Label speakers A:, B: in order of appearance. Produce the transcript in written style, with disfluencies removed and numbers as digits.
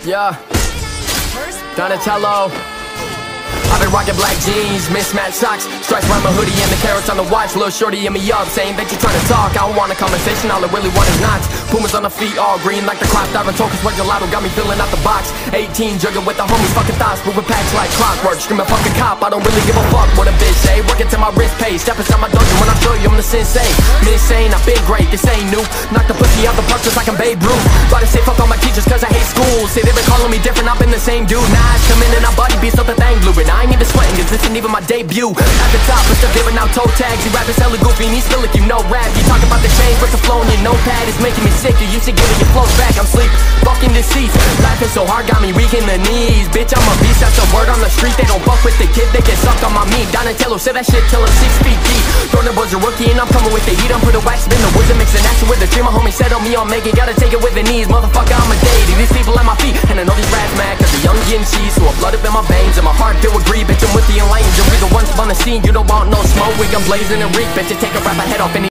A: Yeah, Donatello. I've been rocking black jeans, mismatched socks, stripes around my hoodie and the carrots on the watch. Little shorty in me up, saying that you trying to talk. I don't want a conversation, all I really want is knots. Pumas on the feet, all green like the crop. Diving tokens, what gelato got me filling out the box. 18, jugging with the homies, fucking thoughts. Moving packs like clockwork, screaming fucking cop. I don't really give a fuck what a bitch say. Working till my wrist pays, step inside my dungeon when I show you I'm the sensei. Insane, I've been great, this ain't new. Knock the pussy out the park just like I'm Babe Ruth. About to say fuck all my teachers cause I hate school. Say they been calling me different, I've been the same dude. Nah, I come in and I body beat so the thing blew it. I ain't even sweating cause this ain't even my debut. At the top, but still giving out toe tags. You rappers hella goofy and he's still if you know rap. You talk about the change, but the flow in your notepad is making me sick. You used to giving your flows back, I'm sleep, fucking deceased. Laughing so hard, got me weak in the knees. Bitch, I'm a beast, that's the word on the street. They don't fuck with the kid, they get sucked on my meat. Donatello said that shit till I'm 6 feet deep. Throwing was a rookie and I'm coming with the heat. I'm put a wax in the woods and mixing action with the dream. My homie said on me, I'll make it, gotta take it with the knees. Motherfucker, I'm a deity, these people at my feet. And I know these rats mad cause the young getting cheese. So I blood up in my veins and my heart filled with greed. Bitch, I'm with the lanes, you'll be the ones up on the scene. You don't want no smoke, we gon' blazing and reek. Bitch, take a rapper head off any